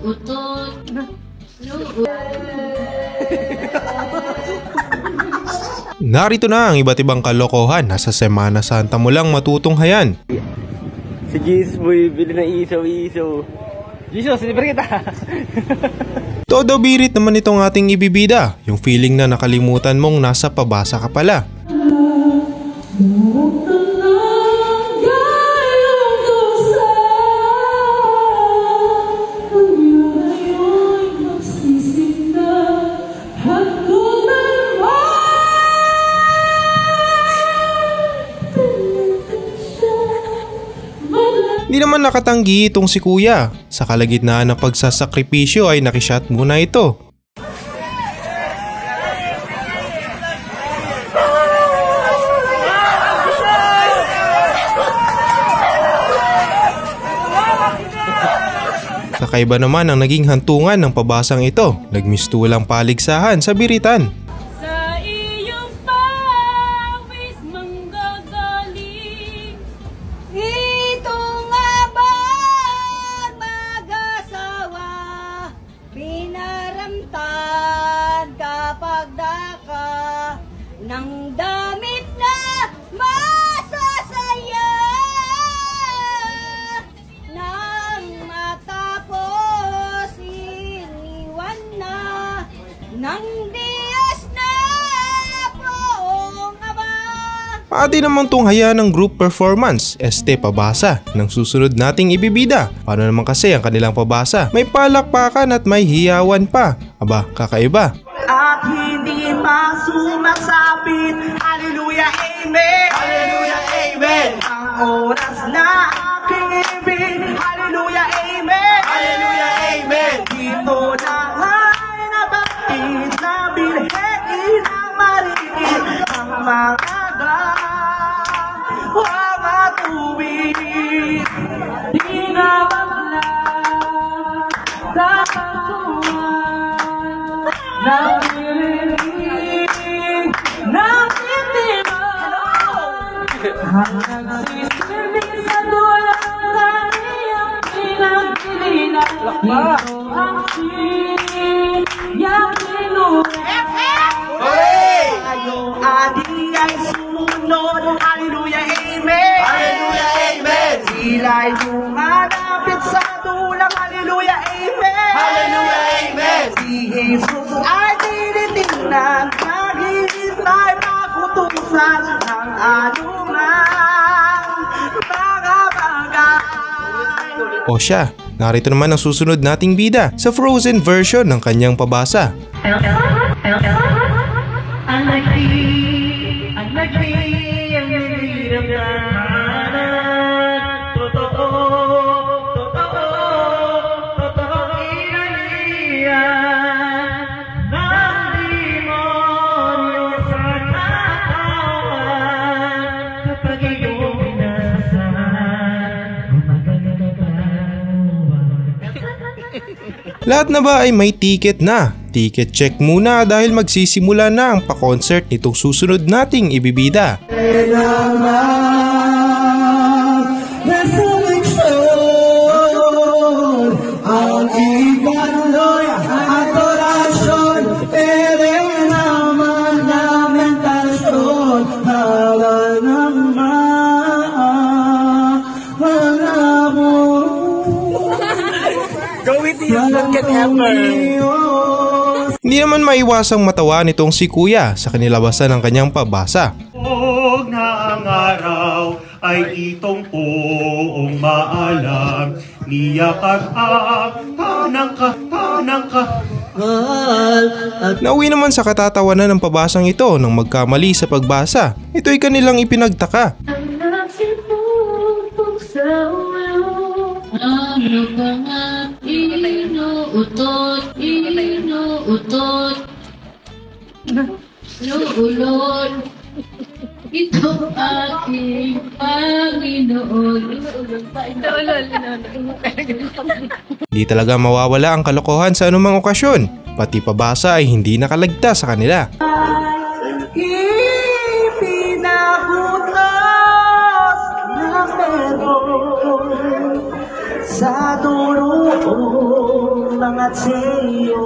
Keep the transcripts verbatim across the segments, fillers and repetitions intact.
Inuutot. Narito na ang iba't ibang kalokohan na sa Semana Santa mo lang matutunghayan. Si Jesus boy, bili na isaw-isaw. Jesus, libre kita! Todo birit naman itong ating ibibida, yung feeling na nakalimutan mong nasa pabasa ka pala. Hindi naman nakatanggi itong si kuya. Sa kalagitnaan ng pagsasakripisyo ay nakishot muna ito. Kakaiba naman ang naging hantungan ng pabasang ito. Nagmistulang paligsahan sa biritan. Nang damit na masasaya nang matapos iniwan na ng Diyos na poong Ama. Pati naman tunghaya ng group performance, este pabasa, ng susunod nating ibibida. Paano naman kasi ang kanilang pabasa? May palakpakan at may hiyawan pa. Aba, kakaiba. At hindi pa sumasapit. Hallelujah, amen. Hallelujah, amen. Ang oras na aking ibig. Hallelujah, amen. Hallelujah, amen. Dito na ay nabapit na bilhin ang marikit ang mga mga tubig. Di na wala sa pagtuwan. Naririnig ng titiman ang nagsisilbi sa dulang kaniyang pinagpilinan. Ito ang siyang pinunay. Ayong adi ay sumunod. Hallelujah, amen. Hallelujah, amen. Sila'y lumalapit sa dulang. Hallelujah, amen. Hallelujah, amen. Si Jesus ay tinitingnan, naghihintay makutusan ng anumang mga bagay. O siya, narito naman ang susunod nating bida sa Frozen version ng kanyang pabasa. Ang nagdi, ang nagdi, ang hirap na hanan. Totoo, totoo, totoo inaliyan ng demonyo sa katawan. Kapag iyong pinasasan, gumagalaw. Lahat na ba ay may ticket na? Ticket check muna dahil magsisimula na ang pa-concert nitong susunod nating ibibida. Go with you, look at ever. Hindi naman maiwasang matawa nitong si kuya sa kanilabasan ng kanyang pabasa. Huwag na ang araw ay itong poong maalam. Niyak at panang ka, panang ka. Nauwi naman sa katatawanan ng pabasang ito nang magkamali sa pagbasa. Ito'y kanilang ipinagtaka. Ang nagsipumpong sa ulo, ano ka nga inuutot, inuutot, inuulot, ito aking Panginoon. Di talaga mawawala ang kalokohan sa anumang okasyon. Pati pabasa ay hindi nakalagtas sa kanila. Ipinabutas na meron sa dulo mga tseyo.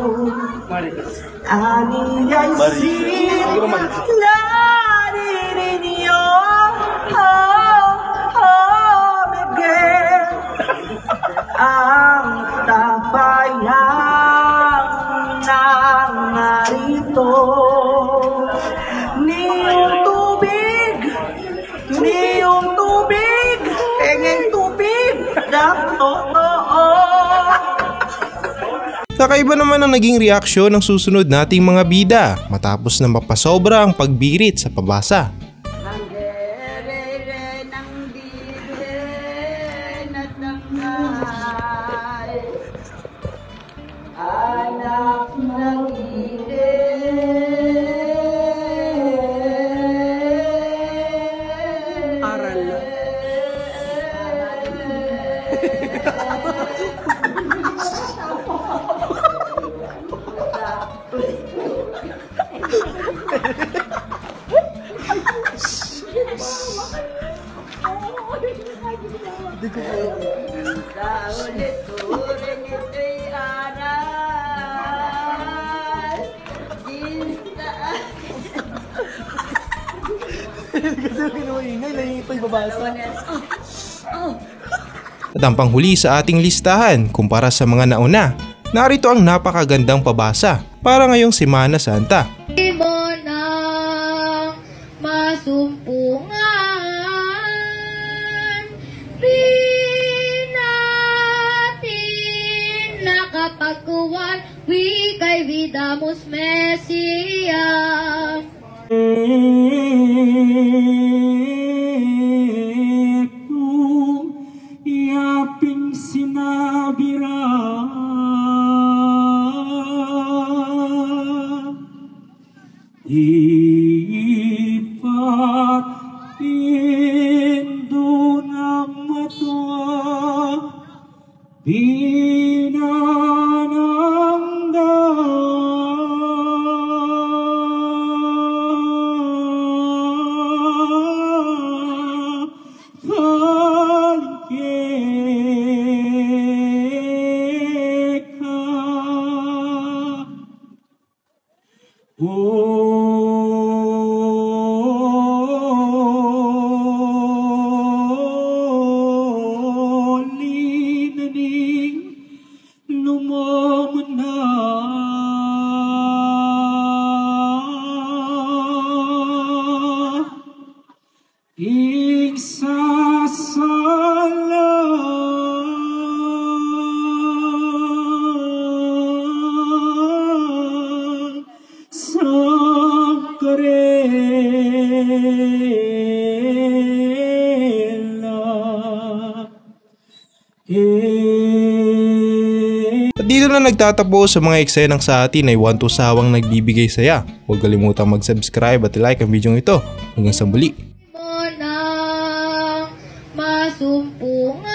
Aniyay sin narininyo. Oh, oh, Miguel. Ang tabayang nangarito. Niyong tubig, niyong tubig, pengeng tubig, totoo. Kakaiba naman ang naging reaksyon ng susunod nating mga bida matapos na mapasobra ang pagbirit sa pabasa. Ang gerere ng diren at tangkay, anak ng diren. Aral. Ulit turing ito'y aral. Kasi kinuingay, nahihipay babasa. At ang panghuli sa ating listahan kumpara sa mga nauna, narito ang napakagandang pabasa para ngayong Semana Santa. Mo ng masumpungan, di natin nakapagkuhan, we kay Vidamus Mesia. Yaping sinabira, ipat indo ng matwa, binanangga. At dito na nagtatapos sa mga eksenang sa atin ay one to sawang nagbibigay saya. Huwag kalimutang mag-subscribe at like ang video ito. Hanggang sa muli. Mo ng masumpungan.